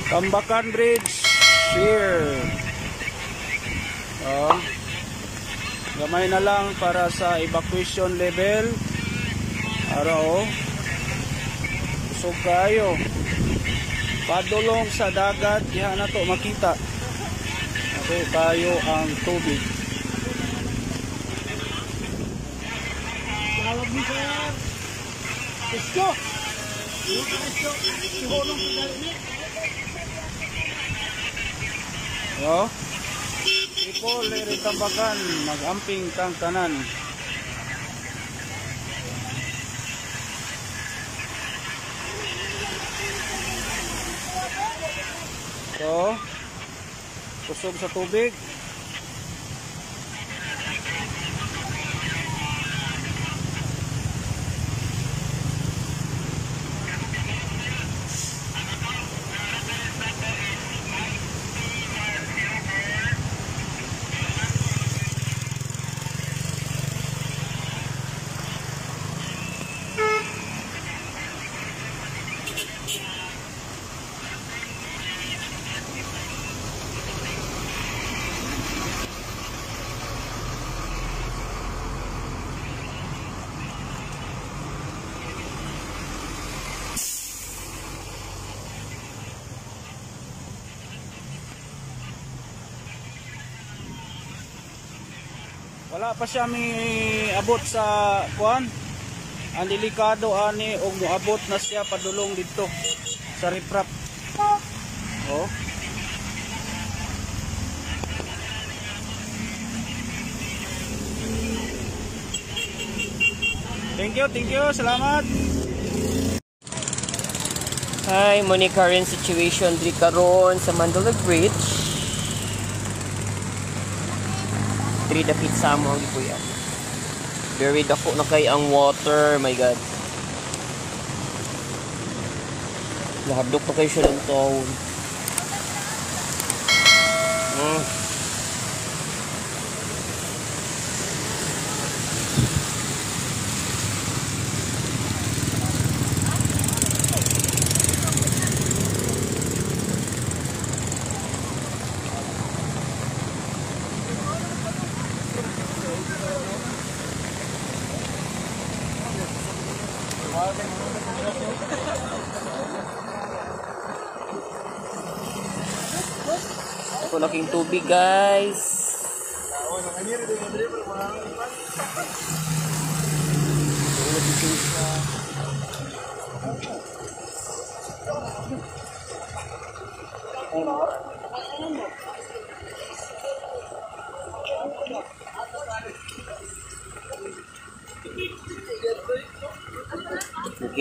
Tambakan Bridge here. Oh. Gamay na lang para sa evacuation level. Araw. Usog kayo. Padulong sa dagat, diha na to makita. Okay, tayo ang tubig. Tawag ni sir. Isko. Isko. Sihulong ko dali ni. Yo. Ipo leri Tambakan, magamping kang tanan. So, kusog sa tubig. Wala pa siya may abot sa kuan. Ang delikado ani og moabot na siya padulong dito sa riprap. Oh. Thank you, salamat. Hi, muni current situation diri karon sa Mandaluyong Bridge. Diri dapit sa mo gi kuya. Very dako na kay ang water, my god. Lahadlok na kayo siya ng taon. Ito laking tubig, guys. Okay.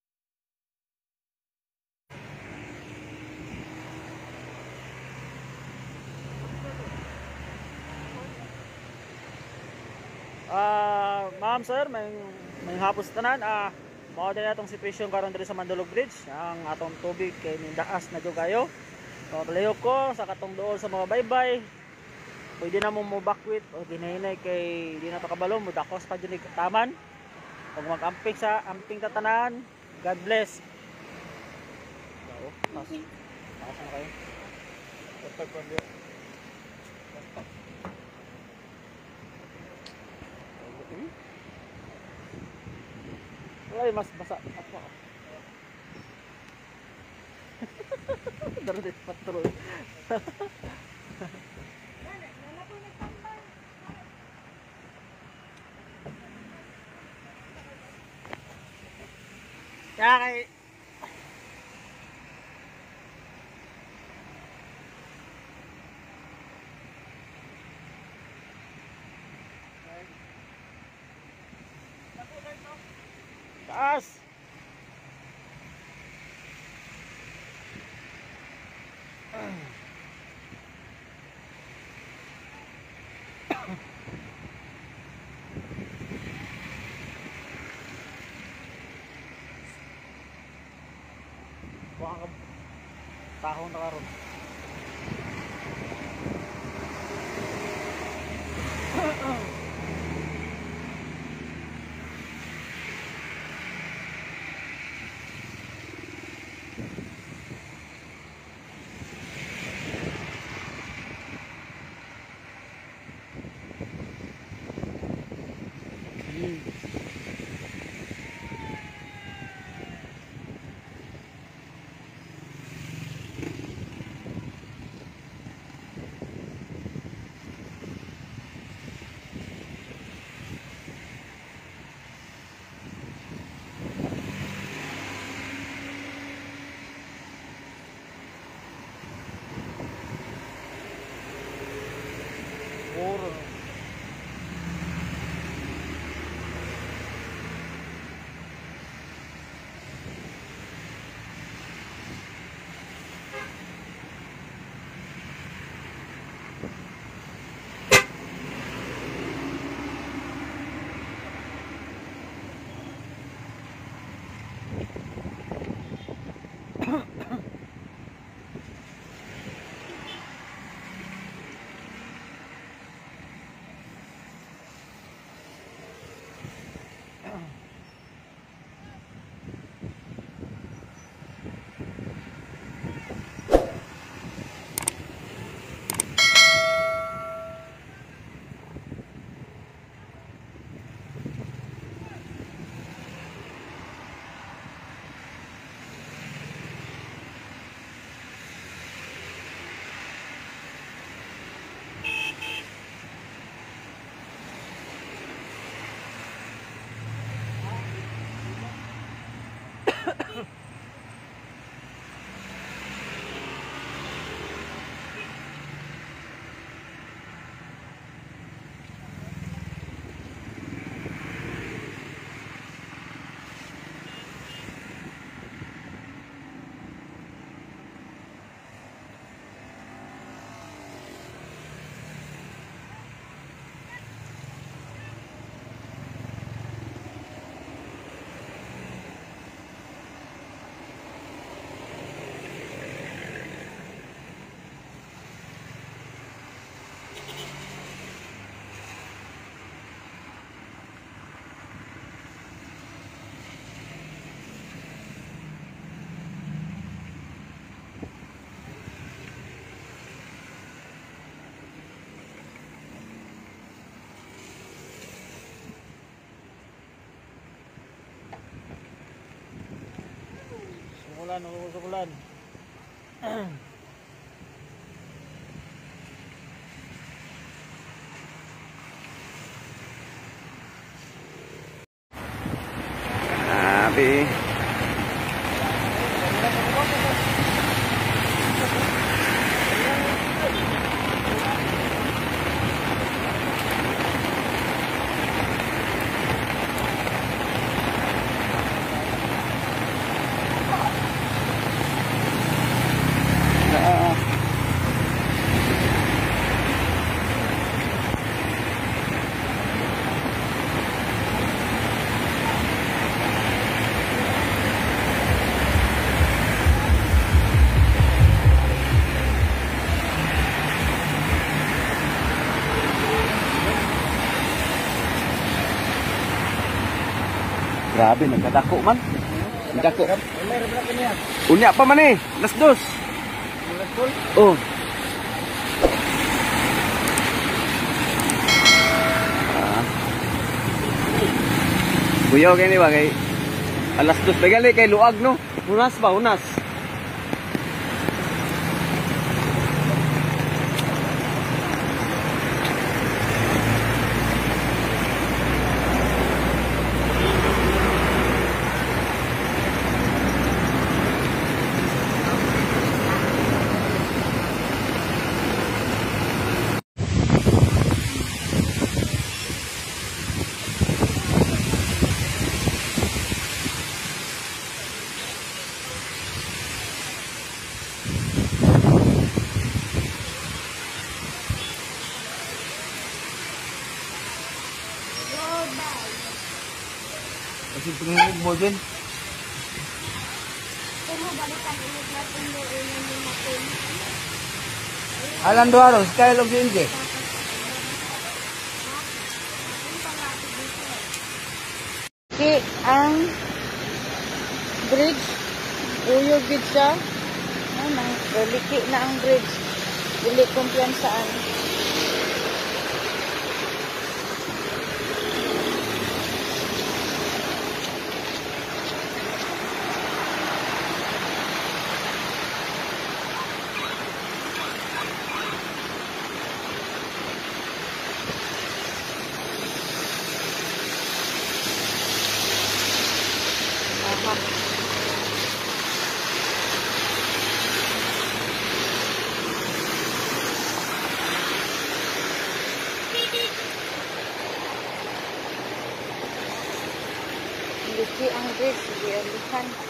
Ma'am sir, may hapos tanan. Mao din atong sitwasyon karon diri sa Mandaluyong Bridge. Ang atong tubig kay nindaas na jud kayo. So palayo ko sa katong dool sa mga baybay. Pwede na mo evacuate o ginahinay kay di na to kabalo mo dakos pa jud taman. Ug mag-amping sa amping tatanan. God bless. So, taas na kayo. Ay, mas basa apa? Darat patrol. Ya kay taas. Buka ka tahon na karon. Puro. Sukulan, sukulan. Grabe. Grabe, nagkadako man. Nagdako. Unya pa man eh. Las dos. Oh. Buyaw kayo ni ba kay alas dos. Pagali kay luag no. Unas ba? Unas. Kasi tingin mo din. Alan Duaro, style of Inge. Okay, ang bridge, uyog gid siya. Ano, liki na ang bridge. Dili kumpiyansaan. Iulihan.